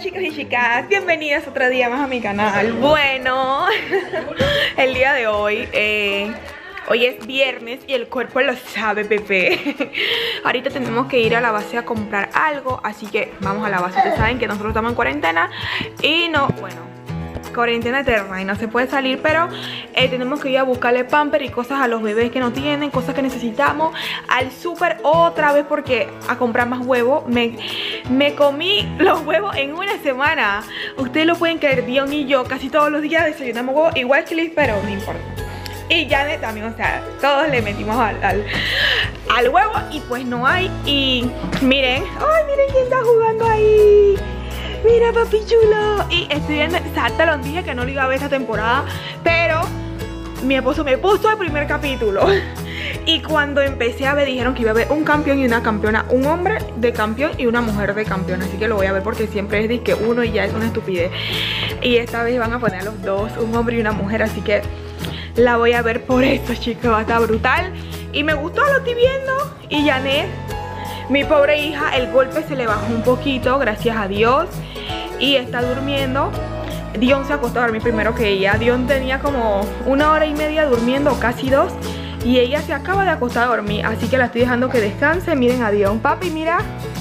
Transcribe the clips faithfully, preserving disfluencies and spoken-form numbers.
chicos y chicas, bienvenidos otro día más a mi canal. Bueno, el día de hoy, eh, hoy es viernes y el cuerpo lo sabe, Pepe. Ahorita tenemos que ir a la base a comprar algo, así que vamos a la base. Ustedes saben que nosotros estamos en cuarentena y no, bueno, cuarentena eterna y no se puede salir, pero eh, tenemos que ir a buscarle pamper y cosas a los bebés que no tienen, cosas que necesitamos, al súper otra vez porque a comprar más huevos. Me, me comí los huevos en una semana. Ustedes lo pueden creer, Dion y yo casi todos los días desayunamos huevos, igual que Liz, pero no importa. Y Janet también, o sea, todos le metimos al, al, al huevo y pues no hay. Y miren, ay, miren quién está jugando ahí. Mira, papi chulo. Y estoy viendo, exacto, lo dije que no lo iba a ver esta temporada, pero mi esposo me puso el primer capítulo. Y cuando empecé a ver, dijeron que iba a haber un campeón y una campeona, un hombre de campeón y una mujer de campeón. Así que lo voy a ver porque siempre es de que uno y ya es una estupidez. Y esta vez van a poner a los dos, un hombre y una mujer, así que la voy a ver por eso, chicos. Va a estar brutal. Y me gustó, lo estoy viendo. Y Janet, mi pobre hija, el golpe se le bajó un poquito, gracias a Dios. Y está durmiendo. Dion se acostó a dormir primero que ella. Dion tenía como una hora y media durmiendo, casi dos. Y ella se acaba de acostar a dormir, así que la estoy dejando que descanse. Miren a Dion, papi, mira.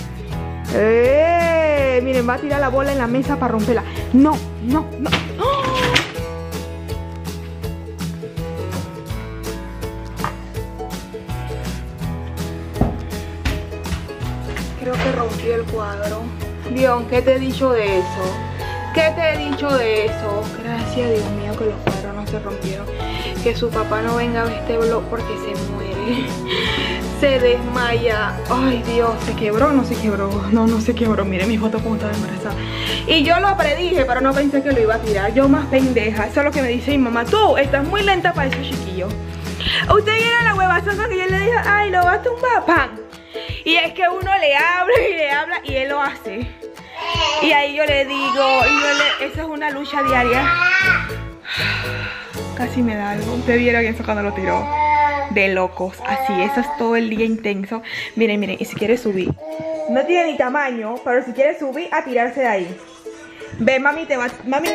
¡Eh! Miren, va a tirar la bola en la mesa para romperla. No, no, no. ¡Oh! Creo que rompió el cuadro. Dion, ¿qué te he dicho de eso? ¿Qué te he dicho de eso? Gracias, Dios mío, que los cuadros no se rompieron. Que su papá no venga a ver este vlog porque se muere. Se desmaya. Ay, Dios, ¿se quebró? No se quebró. No, no se quebró. Miren mi foto como estaba embarazada. Y yo lo predije, pero no pensé que lo iba a tirar. Yo más pendeja. Eso es lo que me dice mi mamá. Tú estás muy lenta para esos chiquillos. Usted viene la huevazonga que yo le dije, ay, lo va a tumbar, pan. Y es que uno le habla y le habla y él lo hace. Y ahí yo le digo, y yo le, eso es una lucha diaria. Casi me da algo. Usted viera bien eso cuando lo tiró. De locos, así, eso es todo el día intenso. Miren, miren, y si quiere subir, no tiene ni tamaño, pero si quiere subir, a tirarse de ahí. Ve, mami, te va, mami.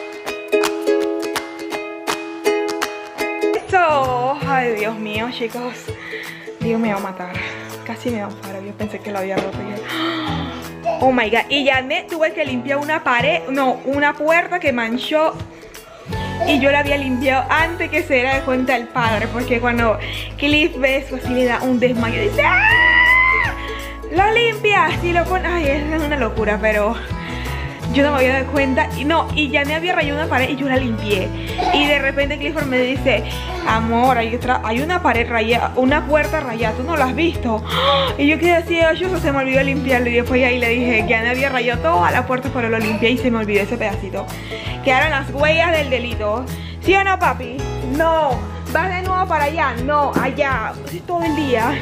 Eso, ay, Dios mío, chicos. Dios me va a matar. Casi me va a matar, yo pensé que lo había roto ya. Oh my god, y Janet tuve que limpiar una pared, no, una puerta que manchó. Y yo la había limpiado antes que se diera de cuenta el padre, porque cuando Cliff ve eso así le da un desmayo. Dice, ¡ah! Lo limpia, así lo pone. Ay, es una locura, pero yo no me había dado cuenta. Y no, y ya me había rayado una pared y yo la limpié. Y de repente Clifford me dice, amor, hay, otra, hay una pared rayada, una puerta rayada, ¿tú no la has visto? Y yo quedé así, yo se me olvidó limpiarlo. Y después ahí le dije, ya me había rayado toda la puerta, pero lo limpié y se me olvidó ese pedacito. Quedaron las huellas del delito. ¿Sí o no, papi? No. ¿Vas de nuevo para allá? No, allá. Todo el día.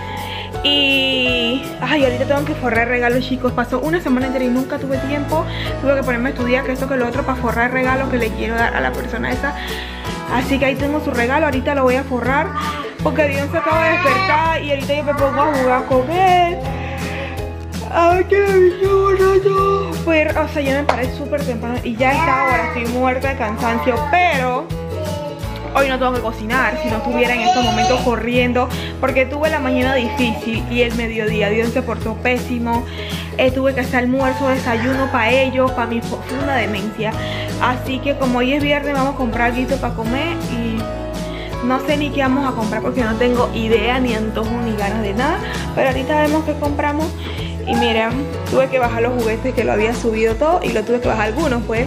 Y... ay, ahorita tengo que forrar regalos, chicos. Pasó una semana entera y nunca tuve tiempo. Tuve que ponerme a estudiar que esto que lo otro para forrar regalos que le quiero dar a la persona esa. Así que ahí tengo su regalo. Ahorita lo voy a forrar porque Dios se acaba de despertar y ahorita yo me pongo a jugar con él. Ay, qué borracho. Pues, o sea, yo me paré súper temprano y ya está ahora, estoy muerta de cansancio, pero hoy no tengo que cocinar. Si no estuviera en estos momentos corriendo, porque tuve la mañana difícil y el mediodía Dios se portó pésimo. eh, Tuve que hacer almuerzo, desayuno para ellos, para mí fue una demencia. Así que como hoy es viernes vamos a comprar algo para comer y no sé ni qué vamos a comprar porque no tengo idea, ni antojo, ni ganas de nada. Pero ahorita vemos qué compramos. Y miren, tuve que bajar los juguetes que lo había subido todo y lo tuve que bajar algunos, pues,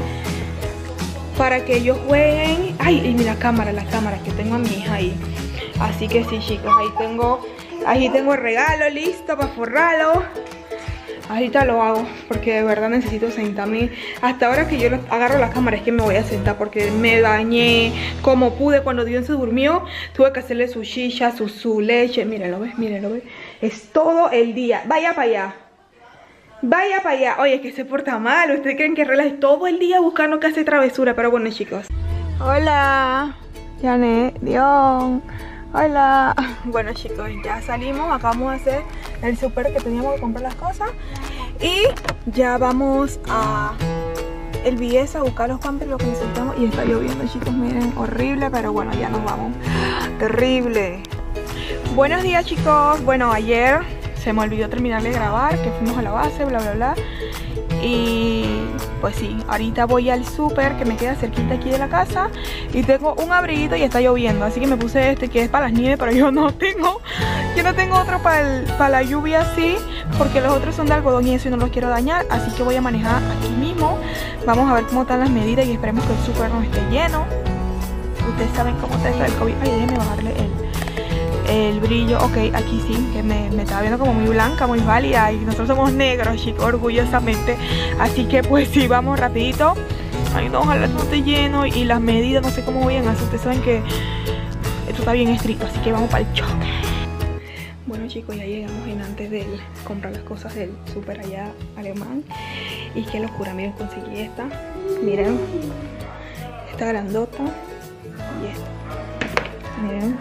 para que ellos jueguen. Ay, y mira la cámara, las cámaras que tengo a mi hija ahí. Así que sí, chicos, ahí tengo, ahí tengo el regalo listo para forrarlo. Ahorita lo hago porque de verdad necesito sentarme. Hasta ahora que yo agarro la cámara es que me voy a sentar porque me bañé como pude. Cuando Dion se durmió tuve que hacerle su chicha, su, su leche. Mírenlo, ¿ves? Mírenlo, ¿ves? Es todo el día. Vaya para allá. Vaya para allá. Oye, es que se porta mal. ¿Ustedes creen que relaje todo el día buscando que hace travesura? Pero bueno, chicos. Hola, Janet, Dion. Hola. Bueno, chicos, ya salimos. Acabamos de hacer el súper que teníamos que comprar las cosas. Y ya vamos a el V S a buscar los pampers, lo que necesitamos. Y está lloviendo, chicos, miren, horrible, pero bueno, ya nos vamos. Terrible. Buenos días, chicos. Bueno, ayer se me olvidó terminar de grabar, que fuimos a la base, bla, bla, bla. Y pues sí, ahorita voy al súper que me queda cerquita aquí de la casa. Y tengo un abriguito y está lloviendo, así que me puse este que es para las nieves, pero yo no tengo Yo no tengo otro para, para la lluvia así, porque los otros son de algodón y eso y no los quiero dañar. Así que voy a manejar aquí mismo. Vamos a ver cómo están las medidas y esperemos que el súper no esté lleno. Ustedes saben cómo está esto del COVID. Ay, déjenme bajarle el, el brillo. Ok, aquí sí, que me, me estaba viendo como muy blanca, muy válida. Y nosotros somos negros, chicos, orgullosamente. Así que pues sí, vamos rapidito. Ay, no, ojalá no esté lleno. Y las medidas, no sé cómo vayan a hacer. Ustedes saben que esto está bien estricto, así que vamos para el choque. Bueno, chicos, ya llegamos en antes de comprar las cosas del súper allá alemán. Y qué locura, miren, conseguí esta. Miren, esta grandota y esta. Miren,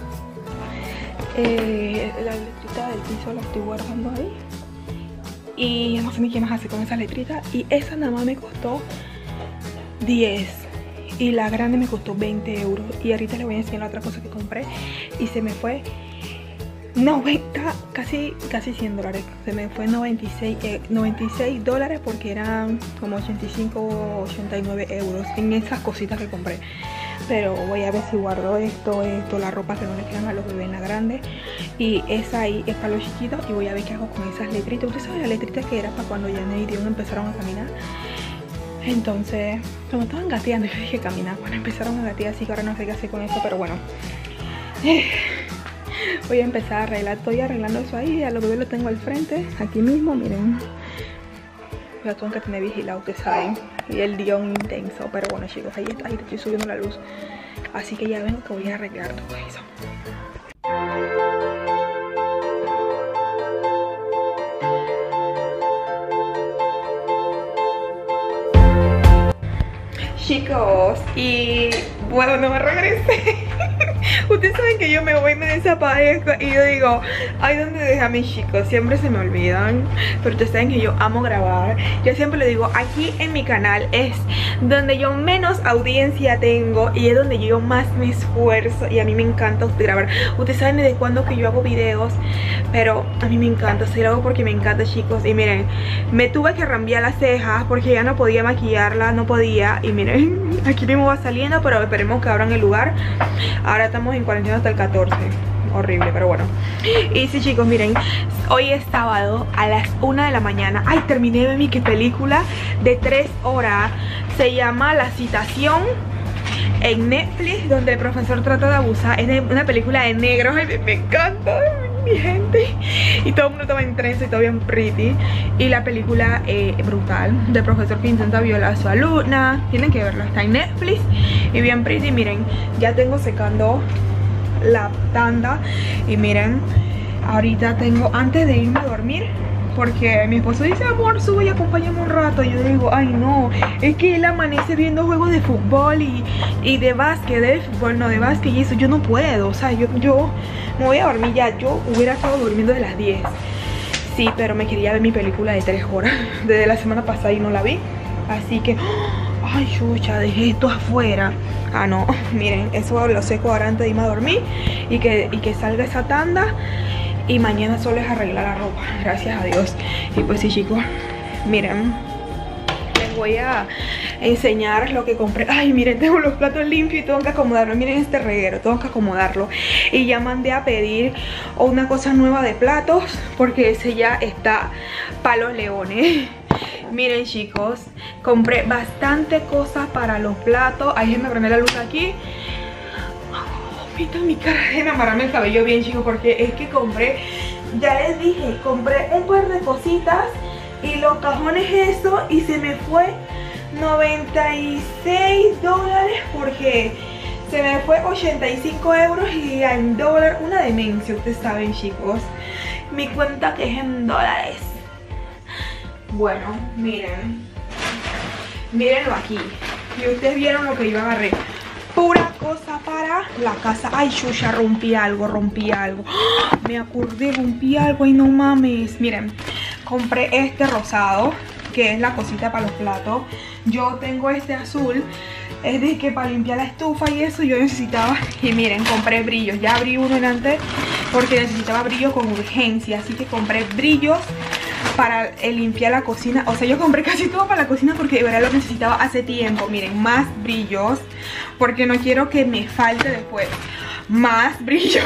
eh, la letrita del piso la estoy guardando ahí. Y no sé ni qué más hacer con esas letritas. Y esa nada más me costó diez. Y la grande me costó veinte euros. Y ahorita les voy a enseñar la otra cosa que compré. Y se me fue noventa, casi, casi cien dólares. Se me fue noventa y seis, eh, noventa y seis dólares porque eran como ochenta y cinco, ochenta y nueve euros en esas cositas que compré. Pero voy a ver si guardo esto, esto, la ropa que no le quedan a los bebés en la grande. Y esa ahí es para los chiquitos. Y voy a ver qué hago con esas letritas. Ustedes saben las letritas que era para cuando Janet y Dion empezaron a caminar. Entonces, como estaban gateando, yo dije caminar. Cuando empezaron a gatear, así que ahora no sé qué hacer con eso, pero bueno. Voy a empezar a arreglar, estoy arreglando eso ahí. A los bebés lo tengo al frente, aquí mismo, miren. Ya tengo que tener vigilado, ustedes saben. Y el Dion intenso, pero bueno, chicos, ahí está, ahí te estoy subiendo la luz. Así que ya ven que voy a arreglar todo eso. Chicos, y bueno, no me regresé. Ustedes saben que yo me voy y me desaparezco. Y yo digo, ay, ¿dónde dejé a mis chicos? Siempre se me olvidan. Pero ustedes saben que yo amo grabar. Yo siempre le digo, aquí en mi canal es donde yo menos audiencia tengo. Y es donde yo más me esfuerzo. Y a mí me encanta grabar. Ustedes saben desde cuándo que yo hago videos. Pero a mí me encanta, sí lo hago porque me encanta, chicos. Y miren, me tuve que rambiar las cejas porque ya no podía maquillarla, no podía. Y miren, aquí mismo va saliendo, pero esperemos que abran el lugar. Ahora estamos en cuarentena hasta el catorce. Horrible, pero bueno. Y sí, chicos, miren, hoy es sábado a las una de la mañana. Ay, terminé de mi película de tres horas. Se llama La Citación, en Netflix, donde el profesor trata de abusar. Es de una película de negros. Ay, me encanta, mi gente. Y todo el mundo estaba en trenza y todo bien pretty. Y la película eh, brutal, del profesor que intenta violar a su alumna. Tienen que verlo, está en Netflix. Y bien pretty, miren, ya tengo secando la tanda. Y miren, ahorita tengo, antes de irme a dormir, porque mi esposo dice, amor, sube y acompáñame un rato. Y yo digo, ay no, es que él amanece viendo juegos de fútbol y, y de básquet, de fútbol, no de básquet. Y eso yo no puedo, o sea, yo, yo me voy a dormir ya. Yo hubiera estado durmiendo de las diez. Sí, pero me quería ver mi película de tres horas desde la semana pasada y no la vi. Así que, ay, chucha, dejé esto afuera. Ah, no, miren, eso lo seco ahora antes de irme a dormir. Y que, y que salga esa tanda. Y mañana solo es arreglar la ropa, gracias a Dios. Y pues sí, chicos, miren, les voy a enseñar lo que compré. Ay, miren, tengo los platos limpios y tengo que acomodarlo. Miren este reguero, tengo que acomodarlo. Y ya mandé a pedir una cosa nueva de platos, porque ese ya está para los leones. Miren, chicos, compré bastante cosas para los platos. Ahí déjenme prender la luz aquí. Pinta mi cara, déjenme amarrarme el cabello bien, chicos, porque es que compré, ya les dije, compré un par de cositas y los cajones eso, y se me fue noventa y seis dólares porque se me fue ochenta y cinco euros y en dólar una demencia. Ustedes saben, chicos, mi cuenta que es en dólares. Bueno, miren, mírenlo aquí. Y ustedes vieron lo que yo agarré. Pura cosa para la casa. Ay, chucha, rompí algo, rompí algo. Me acordé, rompí algo y no mames. Miren, compré este rosado, que es la cosita para los platos. Yo tengo este azul, es de que para limpiar la estufa y eso yo necesitaba. Y miren, compré brillos, ya abrí uno en antes porque necesitaba brillos con urgencia. Así que compré brillos para eh, limpiar la cocina. O sea, yo compré casi todo para la cocina porque de verdad lo necesitaba hace tiempo. Miren, más brillos, porque no quiero que me falte después. Más brillos.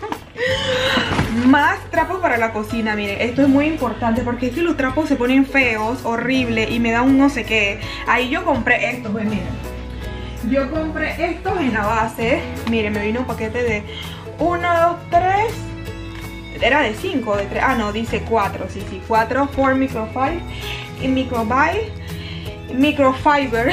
Más trapos para la cocina. Miren, esto es muy importante porque es que los trapos se ponen feos, horrible, y me da un no sé qué. Ahí yo compré estos, pues miren, yo compré estos en la base. Miren, me vino un paquete de uno, dos, tres. Era de cinco, de tres. Ah, no, dice cuatro. Sí, sí, cuatro for microfiber y microfiber microfiber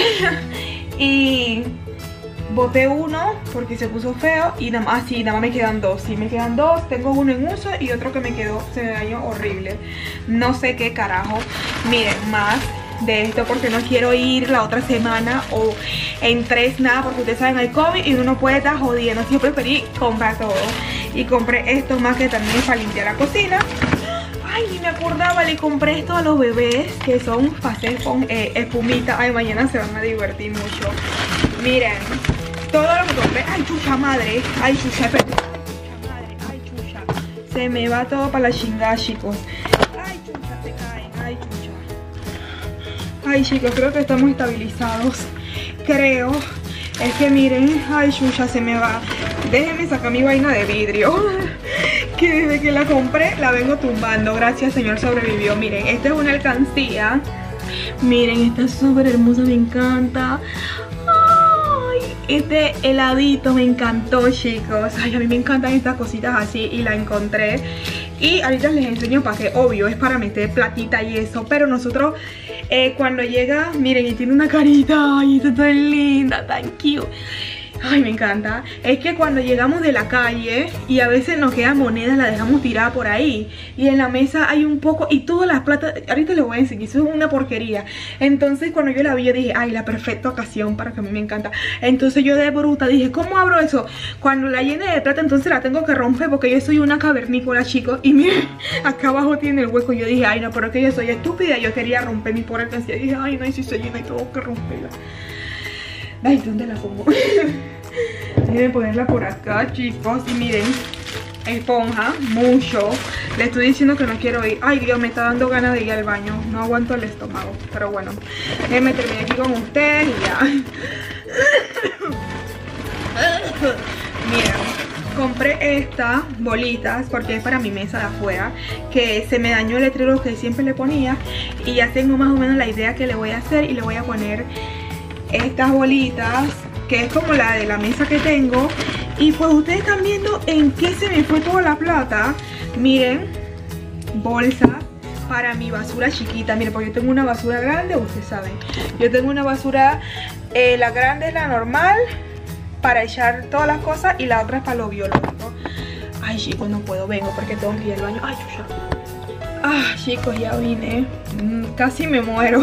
y boté uno porque se puso feo. Y nada más, sí, nada más me quedan dos. Sí, me quedan dos. Tengo uno en uso y otro que me quedó, se me dañó horrible. No sé qué carajo. Miren, más de esto porque no quiero ir la otra semana o en tres nada, porque ustedes saben, hay COVID y uno no puede estar jodiendo. Así yo preferí comprar todo. Y compré esto más, que también es para limpiar la cocina. Ay, ni me acordaba, le compré esto a los bebés, que son para hacer con eh, espumita. Ay, mañana se van a divertir mucho. Miren, todo lo que compré. Ay, chucha madre. Ay, chucha, pero... Ay, chucha madre. Ay, chucha. Se me va todo para la chingada, chicos. Ay, chucha, se caen. Ay, chucha. Ay, chicos, creo que estamos estabilizados. Creo. Es que miren, ay, chucha, se me va. Déjenme sacar mi vaina de vidrio, que desde que la compré la vengo tumbando. Gracias, señor, sobrevivió. Miren, esta es una alcancía. Miren, esta es súper hermosa, me encanta. Ay, este heladito me encantó, chicos. Ay, a mí me encantan estas cositas así y la encontré. Y ahorita les enseño para qué. Obvio, es para meter platita y eso. Pero nosotros, eh, cuando llega, miren, y tiene una carita. Ay, está tan linda, tan cute. Ay, me encanta. Es que cuando llegamos de la calle y a veces nos quedan monedas, las dejamos tiradas por ahí. Y en la mesa hay un poco, y todas las platas, ahorita les voy a enseñar, eso es una porquería. Entonces cuando yo la vi, yo dije, ay, la perfecta ocasión para que a mí me encanta. Entonces yo de bruta dije, ¿cómo abro eso? Cuando la llene de plata, entonces la tengo que romper porque yo soy una cavernícola, chicos. Y miren, acá abajo tiene el hueco. Yo dije, ay, no, pero es que yo soy estúpida. Yo quería romper mi pobre alcancía. Y dije, ay, no, y si se llena y tengo que romperla. Ay, ¿dónde la pongo? Deben ponerla por acá, chicos. Y miren, esponja, mucho. Le estoy diciendo que no quiero ir. Ay, Dios, me está dando ganas de ir al baño. No aguanto el estómago, pero bueno, déjenme terminar aquí con ustedes y ya. Miren, compré estas bolitas porque es para mi mesa de afuera, que se me dañó el letrero que siempre le ponía. Y ya tengo más o menos la idea que le voy a hacer. Y le voy a poner estas bolitas, que es como la de la mesa que tengo. Y pues ustedes están viendo en qué se me fue toda la plata. Miren, bolsa para mi basura chiquita. Miren, porque yo tengo una basura grande, ustedes saben. Yo tengo una basura, eh, la grande es la normal, para echar todas las cosas, y la otra es para lo biológico. Ay, chicos, no puedo, vengo porque tengo que ir al baño. Ay, chucha. Ah, chicos, ya vine. Mm, casi me muero.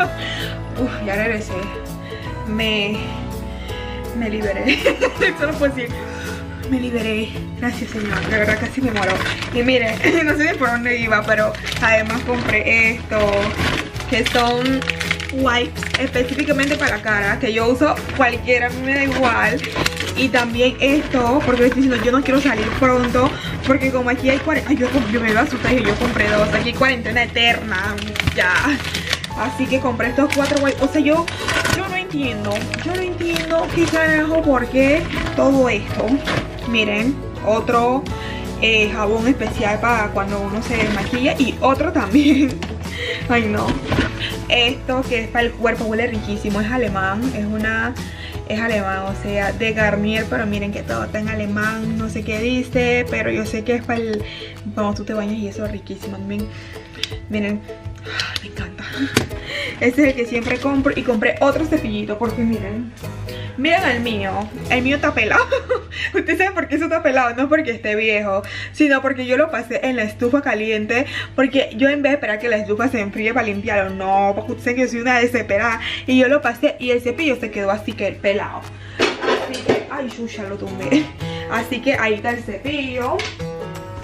Uf, ya regresé. Me... Me liberé. Eso no puedo decir. Me liberé. Gracias, señor. De verdad casi me muero. Y miren, no sé por dónde iba, pero además compré esto, que son wipes específicamente para la cara, que yo uso cualquiera, a mí me da igual. Y también esto, porque estoy diciendo, yo no quiero salir pronto, porque como aquí hay cuarentena. Ay, yo, yo me iba a asustar y yo compré dos. Aquí hay cuarentena eterna. Ya. Así que compré estos cuatro wipes. O sea, yo, yo no entiendo. Yo no entiendo qué carajo, por qué todo esto. Miren, otro eh, jabón especial para cuando uno se maquilla. Y otro también. Ay, no. Esto que es para el cuerpo, huele riquísimo. Es alemán. Es una... Es alemán, o sea, de Garnier. Pero miren que todo está en alemán. No sé qué dice, pero yo sé que es para el... Cuando tú te bañas y eso es riquísimo. Miren, miren. Me encanta. Este es el que siempre compro. Y compré otro cepillito porque miren, miren el mío. El mío está pelado. Ustedes saben por qué eso está pelado. No porque esté viejo, sino porque yo lo pasé en la estufa caliente. Porque yo, en vez de esperar que la estufa se enfríe para limpiarlo, no, porque ustedes saben que yo soy una desesperada. Y yo lo pasé y el cepillo se quedó así que pelado. Así que, ay, chucha, lo tumbé. Así que ahí está el cepillo.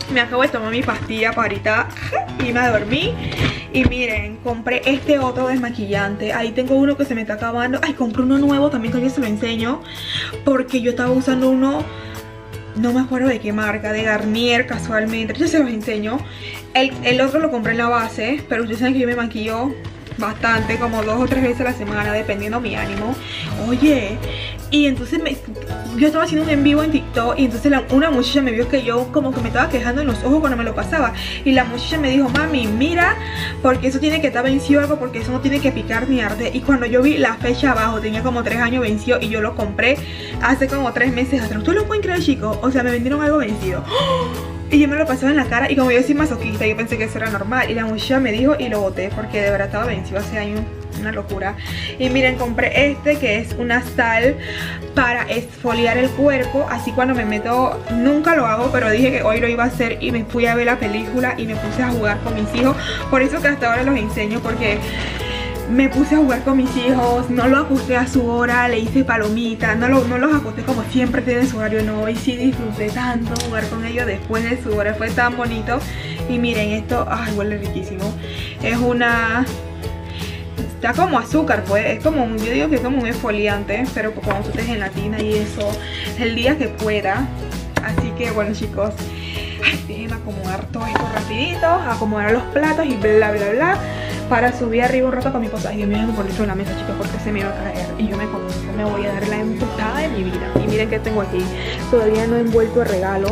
me acabo de tomar mi pastilla para ahorita y me dormí. Y miren, compré este otro desmaquillante. Ahí tengo uno que se me está acabando. Ay, compré uno nuevo también, que yo se lo enseño, porque yo estaba usando uno, no me acuerdo de qué marca, de Garnier casualmente. Yo se los enseño. El, el otro lo compré en la base, pero ustedes saben que yo me maquillo bastante, como dos o tres veces a la semana, dependiendo mi ánimo. Oye, y entonces me, yo estaba haciendo un en vivo en TikTok, y entonces la, una muchacha me vio que yo como que me estaba quejando en los ojos cuando me lo pasaba, y la muchacha me dijo: mami, mira, porque eso tiene que estar vencido algo, porque eso no tiene que picar ni arder. Y cuando yo vi la fecha abajo, tenía como tres años vencido, y yo lo compré hace como tres meses atrás. ¿Ustedes lo pueden creer, chicos? O sea, me vendieron algo vencido. Y yo me lo pasaba en la cara, y como yo soy masoquista, yo pensé que eso era normal. Y la muchacha me dijo y lo boté, porque de verdad estaba vencido hace años. Una locura. Y miren, compré este que es una sal para exfoliar el cuerpo. Así cuando me meto, nunca lo hago, pero dije que hoy lo iba a hacer, y me fui a ver la película y me puse a jugar con mis hijos. Por eso que hasta ahora los enseño, porque me puse a jugar con mis hijos, no los acosté a su hora, le hice palomita, no, lo, no los acosté como siempre tienen su horario, no. Y sí disfruté tanto jugar con ellos después de su hora, fue tan bonito. Y miren, esto, ay, huele riquísimo. Es una... está como azúcar, pues, es como un, yo digo que es como un exfoliante, pero cuando tú estés en la tina y eso, el día que pueda. Así que bueno, chicos, ay, déjenme acomodar todo esto rapidito, acomodar los platos y bla bla bla, para subir arriba un rato con mi esposa. Ay, Dios mío, por dentro de la mesa, chicos, porque se me va a caer y yo me como, me voy a dar la emputada de mi vida. Y miren que tengo aquí, todavía no he envuelto el regalo,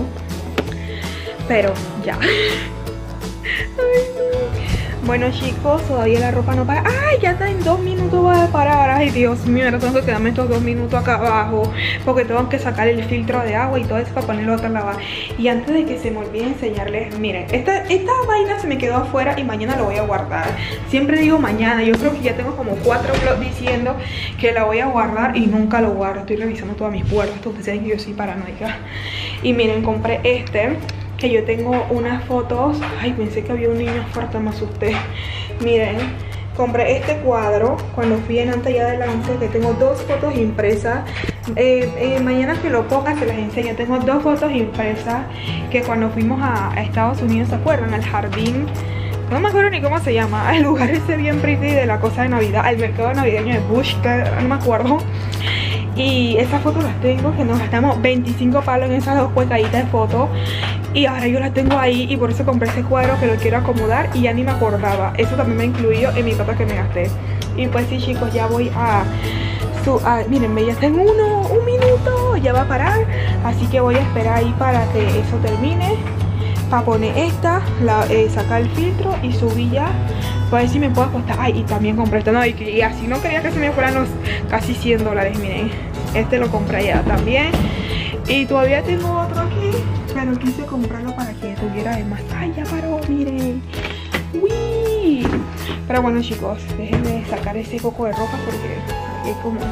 pero ya. Ay, no. Bueno, chicos, todavía la ropa no para. ¡Ay! Ya está, en dos minutos va a parar. Ay, Dios mío, ahora tengo que quedarme estos dos minutos acá abajo, porque tengo que sacar el filtro de agua y todo eso para ponerlo a otra lavar. Y antes de que se me olvide enseñarles, miren, esta, esta vaina se me quedó afuera y mañana lo voy a guardar. Siempre digo mañana, yo creo que ya tengo como cuatro vlogs diciendo que la voy a guardar y nunca lo guardo. Estoy revisando todas mis puertas, ustedes saben que yo soy paranoica. Y miren, compré este, que yo tengo unas fotos. Ay, pensé que había un niño fuerte, me asusté. Miren, compré este cuadro cuando fui en Anta y Adelante, que tengo dos fotos impresas. eh, eh, Mañana que lo ponga se las enseño. Tengo dos fotos impresas que cuando fuimos a, a Estados Unidos, ¿se acuerdan? Al jardín, no me acuerdo ni cómo se llama, el lugar ese bien pretty de la cosa de Navidad, al mercado navideño de Bush, que no me acuerdo. Y esas fotos las tengo, que nos gastamos veinticinco palos en esas dos cuecaditas de fotos. Y ahora yo las tengo ahí, y por eso compré ese cuadro, que lo quiero acomodar, y ya ni me acordaba. Eso también me incluido en mi plata que me gasté. Y pues sí, chicos, ya voy a... Su, a miren, ya tengo uno, un minuto, ya va a parar. Así que voy a esperar ahí para que eso termine, para poner esta, la, eh, sacar el filtro y subir ya, para ver si me puedo acostar. Ay, y también compré esto, no, y, y así no quería que se me fueran los casi cien dólares, miren. Este lo compré ya también. Y todavía tengo otro aquí, pero quise comprarlo para que tuviera de más. Ay, ya paró, miren. Uy. Pero bueno, chicos, déjenme sacar ese poco de ropa, porque es como...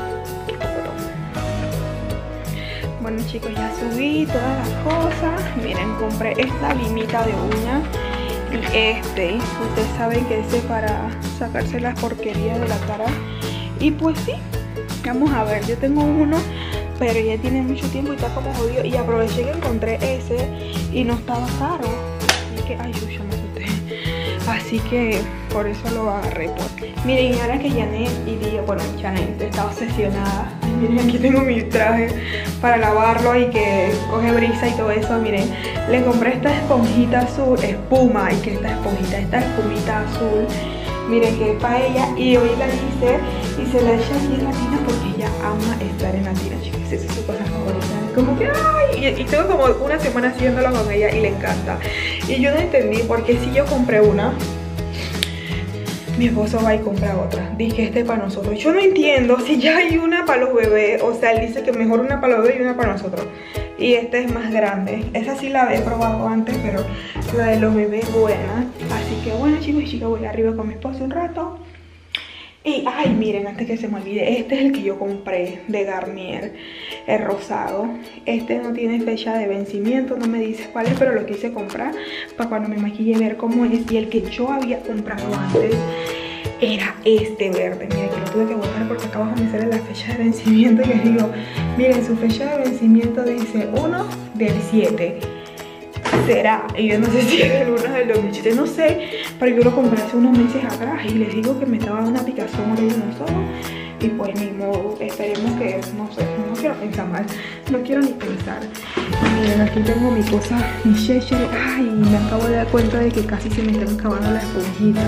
Bueno, chicos, ya subí todas las cosas. Miren, compré esta limita de uña y este, ustedes saben que ese es para sacarse las porquerías de la cara. Y pues sí, vamos a ver, yo tengo uno, pero ya tiene mucho tiempo y está como jodido. Y aproveché que encontré ese y no estaba caro, así que, ay, yo me asusté. Así que por eso lo agarré. Pues. Miren, y ahora que Janet y Dio, bueno, Janet está obsesionada. Miren, aquí tengo mi traje para lavarlo y que coge brisa y todo eso. Miren, le compré esta esponjita azul, espuma, y que esta esponjita, esta espumita azul, miren, que es para ella. Y hoy la hice y se la echa aquí en la tina, porque ella ama estar en la tina, chicos. Esa es su cosa favorita. Como que, ay, y, y tengo como una semana haciéndolo con ella y le encanta. Y yo no entendí por qué si yo compré una, mi esposo va y compra otra. Dije, este es para nosotros. Yo no entiendo si ya hay una para los bebés. O sea, él dice que mejor una para los bebés y una para nosotros. Y esta es más grande. Esa sí la he probado antes, pero la de los bebés es buena. Así que bueno, chicos y chicas, voy arriba con mi esposo un rato. Y, ay, miren, antes que se me olvide, este es el que yo compré de Garnier, el rosado. Este no tiene fecha de vencimiento, no me dice cuál es, pero lo quise comprar para cuando me maquille ver cómo es. Y el que yo había comprado antes era este verde. Miren, que lo tuve que botar porque acá abajo me sale la fecha de vencimiento. Y les digo, miren, su fecha de vencimiento dice uno del siete. ¿Será? Y yo no sé si es el uno de los bichitos, no sé, pero yo lo compré hace unos meses atrás y les digo que me estaba dando una picazón horrible en los ojos. Y pues ni modo, esperemos que, no sé, no quiero pensar mal, no quiero ni pensar. Miren, aquí tengo mi cosa, mi Cheshire. Ay, me acabo de dar cuenta de que casi se me están acabando las esponjitas.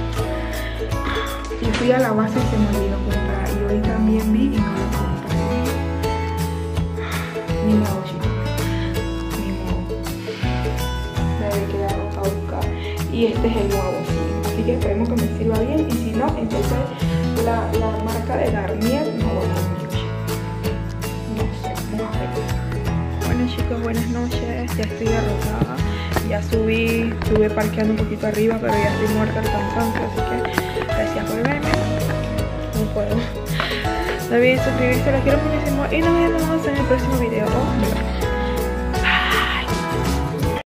Yo fui a la base y se me olvidó comprar. Y hoy también vi y no lo compré. Ni modo, chicos. Ni modo. Me debe quedar a buscar. Y este es el nuevo, sí. Así que esperemos que me sirva bien. Y si no, entonces la, la marca de Garnier no va a venir. No sé, vamos a ver. Bueno, chicos, buenas noches. Ya estoy derrotada. Ya subí, estuve parqueando un poquito arriba, pero ya estoy muerta del cansancio. Así que gracias por verme. No puedo. No olviden suscribirse, les quiero muchísimo y nos vemos en el próximo video.